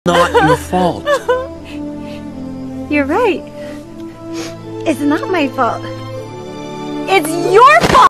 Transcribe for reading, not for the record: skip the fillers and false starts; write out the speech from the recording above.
Not your fault. You're right. It's not my fault. It's your fault!